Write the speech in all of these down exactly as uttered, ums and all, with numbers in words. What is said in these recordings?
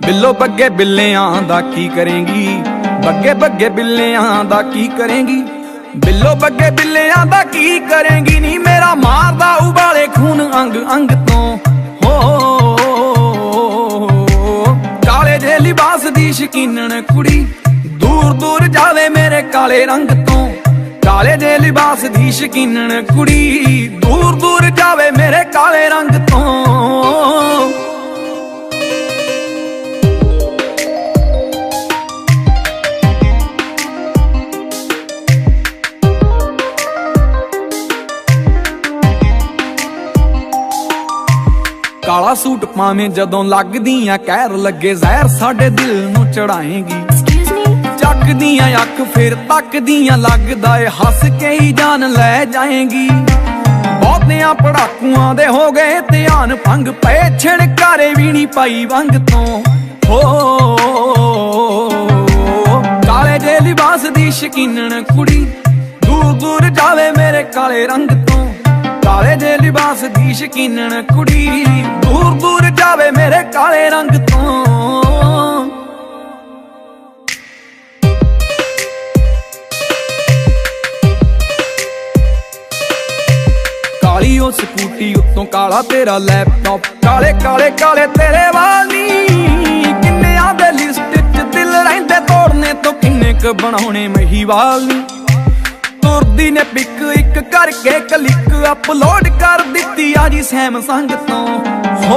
ਬਿੱਲੋ ਬੱਗੇ ਬਿੱਲਿਆਂ ਦਾ ਕੀ ਕਰੇਂਗੀ, ਬੱਗੇ ਬੱਗੇ ਬਿੱਲਿਆਂ ਦਾ ਕੀ ਕਰੇਂਗੀ, ਬਿੱਲੋ ਬੱਗੇ ਬਿੱਲਿਆਂ ਦਾ ਕੀ ਕਰੇਂਗੀ ਨੀ ਮੇਰਾ ਮਾਰਦਾ ਉਬਾਲੇ ਖੂਨ ਅੰਗ ਅੰਗ ਤੋਂ। ਹੋ ਕਾਲੇ ਜੇ ਲਿਬਾਸ ਦੀ ਸ਼ਕੀਨਣ ਕੁੜੀ ਦੂਰ ਦੂਰ ਜਾਵੇ ਮੇਰੇ ਕਾਲੇ ਰੰਗ ਤੋਂ। ਕਾਲੇ ਜੇ ਲਿਬਾਸ ਦੀ ਸ਼ਕੀਨਣ ਕੁੜੀ ਦੂਰ ਦੂਰ ਜਾਵੇ ਮੇਰੇ ਕਾਲੇ ਰੰਗ ਤੋਂ। ਕਾਲਾ ਸੂਟ ਪਾਵੇਂ ਜਦੋਂ ਲੱਗਦੀਆਂ ਕਹਿਰ ਲੱਗੇ ਜ਼ਹਿਰ ਸਾਡੇ ਦਿਲ ਨੂੰ ਚੜਾਏਂਗੀ। ਚੱਕਦੀਆਂ ਅੱਖ ਫਿਰ ਤੱਕਦੀਆਂ ਲੱਗਦਾ ਏ ਹੱਸ ਕੇ ਹੀ ਜਾਨ ਲੈ ਜਾਏਂਗੀ। ਬਹੁਤਿਆਂ ਪੜਾਕੂਆਂ ਦੇ ਹੋ ਗਏ ਧਿਆਨ ਭੰਗ ਪਏ ਛਿੜਕਾਰੇ ਵੀ ਨੀ ਪਾਈ ਵੰਗ ਤੋਂ। ਹੋ ਕਾਲੇ ਜੇ ਲਿਬਾਸ ਦੀ ਸ਼ਕੀਨਣ ਕੁੜੀ ਦੂਰ ਦੂਰ ਜਾਵੇ ਮੇਰੇ ਕਾਲੇ ਰੰਗ ਤੋਂ। ਕਾਲੇ ਜੇ ਲਿਬਾਸ ਦੀ ਸ਼ਕੀਨਣ ਕੁੜੀ ਦੂਰ ਦੂਰ ਜਾਵੇ ਮੇਰੇ ਕਾਲੇ ਰੰਗ ਤੋਂ। ਕਾਲੀ ਉਹ ਸਕੂਟੀ ਉੱਤੋਂ ਕਾਲਾ ਤੇਰਾ ਲੈਪਟਾਪ, ਕਾਲੇ ਕਾਲੇ ਕਾਲੇ ਤੇਰੇ ਵਾਲ ਨੀ। ਕਿੰਨਿਆਂ ਦੇ ਲਿਸਟ ਚ ਦਿਲ ਰਹਿੰਦੇ ਤੋੜਨੇ ਤੋਂ ਕਿੰਨੇ ਕ ਬਣਾਉਣੇ ਮਹੀਵਾਲ ਨੀ। ਤੁਰਦੀ ਨੇ ਪਿਕ ਇੱਕ ਕਰਕੇ ਕਲਿੱਕ ਅਪਲੋਡ ਕਰ ਦਿੱਤੀ ਆ ਜੀ ਸੈਮਸੰਗ ਤੋਂ। ਹੋ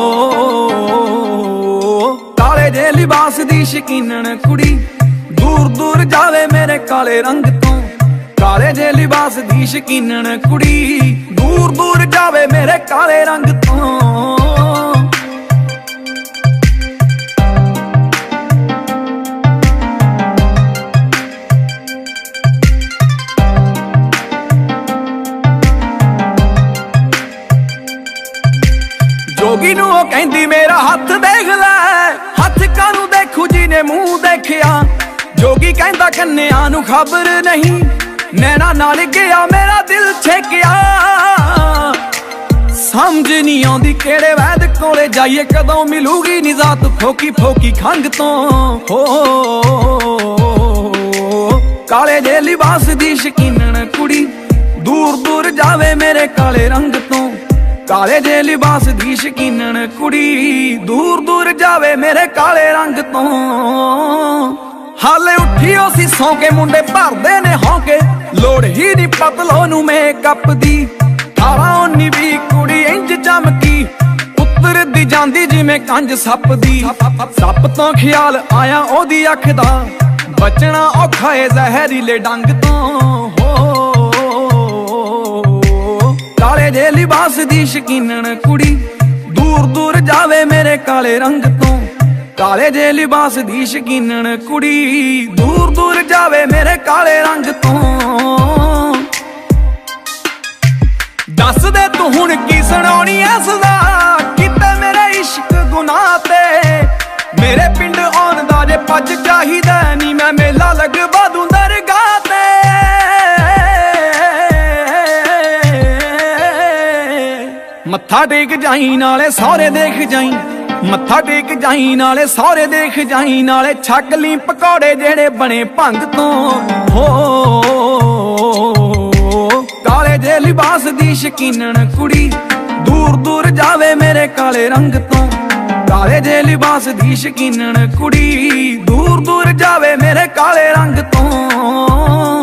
ਕਾਲੇ ਜੇ ਲਿਬਾਸ ਦੀ ਸ਼ਕੀਨਣ ਕੁੜੀ ਦੂਰ ਦੂਰ ਜਾਵੇ ਮੇਰੇ ਕਾਲੇ ਰੰਗ ਤੋਂ। ਕਾਲੇ ਜੇ ਲਿਬਾਸ ਦੀ ਸ਼ਕੀਨਣ ਕੁੜੀ ਦੂਰ ਦੂਰ ਜਾਵੇ ਮੇਰੇ ਕਾਲੇ ਰੰਗ ਤੋਂ। ਜੋਗੀ ਨੂੰ ਉਹ ਕਹਿੰਦੀ ਮੇਰਾ ਹੱਥ ਦੇਖ ਲੈ, ਹੱਥ ਕਾਹਨੂੰ ਦੇਖੂ ਜਿਹਨੇ ਮੂੰਹ ਦੇਖਿਆ। ਜੋਗੀ ਕਹਿੰਦਾ ਕੰਨਿਆਂ ਨੂੰ ਖਬਰ ਨਹੀਂ, ਨੈਣਾ ਨਾਲ ਗਿਆ ਮੇਰਾ ਦਿਲ ਛੇਕਿਆ। ਸਮਝ ਨਹੀਂ ਆਉਂਦੀ ਕਿਹੜੇ ਵੈਦ ਕੋਲੇ ਜਾਈਏ, ਕਦੋਂ ਮਿਲੂਗੀ ਨਿਜ਼ਾਤ ਫੋਕੀ ਫੋਕੀ ਖੰਗ ਤੋਂ। ਹੋ ਕਾਲੇ ਜੇ ਲਿਬਾਸ ਦੀ ਸ਼ਕੀਨਣ ਕੁੜੀ ਦੂਰ ਦੂਰ ਜਾਵੇ ਮੇਰੇ ਕਾਲੇ ਰੰਗ ਤੋਂ। ਕਾਲੇ ਜੇ ਲਿਬਾਸ ਦੀ ਸ਼ਕੀਨਣ ਕੁੜੀ ਦੂਰ ਦੂਰ ਜਾਵੇ ਮੇਰੇ ਕਾਲੇ ਰੰਗ ਤੋਂ। ਹਾਲੇ ਉੱਠੀ ਉਹ ਸੀ ਸੌਂ ਕੇ ਮੁੰਡੇ ਭਰਦੇ ਨੇ ਹੌਂਕੇ, ਲੋੜ ਹੀ ਨੀ ਪਤਲੋ ਨੂੰ ਮੇਕਅਪ ਦੀ। ਅਠਾਰਾਂ ਉੱਨੀ ਵੀਹ ਕੁੜੀ ਇੰਜ ਚਮਕੀ ਉਤਰਦੀ ਜਾਂਦੀ ਜਿਵੇਂ ਕੰਜ ਸੱਪ ਦੀ। ਸੱਪ ਤੋਂ ਖਿਆਲ ਆਇਆ ਉਹਦੀ ਅੱਖ ਦਾ, ਬਚਣਾ ਔਖਾ ਏ ਜ਼ਹਿਰੀਲੇ ਡੰਗ ਤੋਂ। ਹੋ ਕਾਲੇ ਜੇ ਲਿਬਾਸ ਦੀ ਸ਼ਕੀਨਣ ਕੁੜੀ ਦੂਰ ਦੂਰ ਜਾਵੇ ਮੇਰੇ ਕਾਲੇ ਰੰਗ ਤੋਂ। ਕਾਲੇ ਜੇ ਲਿਬਾਸ ਦੀ ਸ਼ਕੀਨਣ ਕੁੜੀ ਦੂਰ ਦੂਰ ਜਾਵੇ ਮੇਰੇ ਕਾਲੇ ਰੰਗ ਤੋਂ। ਦੱਸ ਦੇ ਤੂੰ ਹੁਣ ਕੀ ਸੁਣਾਉਣੀ ਐ ਸਜ਼ਾ, ਕਿਤੇ ਮੇਰੇ ਇਸ਼ਕ ਗੁਨਾਹ ਤੇ। ਮੇਰੇ ਪਿੰਡ ਆਉਣ ਦਾ ਜੇ ਪੱਜ ਚਾਹੀਦਾ ਨੀ, ਮੈਂ ਮੇਲਾ ਲਗਵਾ ਦੂੰ ਦਰਗਾਹ ਤੇ। ਮੱਥਾ ਟੇਕ ਜਾਈ ਨਾਲੇ ਸਹੁਰੇ ਦੇਖ ਜਾਈ, ਮੱਥਾ ਟੇਕ ਜਾਈ ਨਾਲੇ ਸਹੁਰੇ ਦੇਖ ਜਾਈ, ਨਾਲੇ ਛਕ ਲਈ ਪਕੌੜੇ ਜਿਹੜੇ ਬਣੇ ਭੰਗ ਤੋਂ। ਹੋ ਕਾਲੇ ਜੇ ਲਿਬਾਸ ਦੀ ਸ਼ਕੀਨਣ ਕੁੜੀ ਦੂਰ ਦੂਰ ਜਾਵੇ ਮੇਰੇ ਕਾਲੇ ਰੰਗ ਤੋਂ। ਕਾਲੇ ਜੇ ਲਿਬਾਸ ਦੀ ਸ਼ਕੀਨਣ ਕੁੜੀ ਦੂਰ ਦੂਰ ਜਾਵੇ ਮੇਰੇ ਕਾਲੇ ਰੰਗ ਤੋਂ।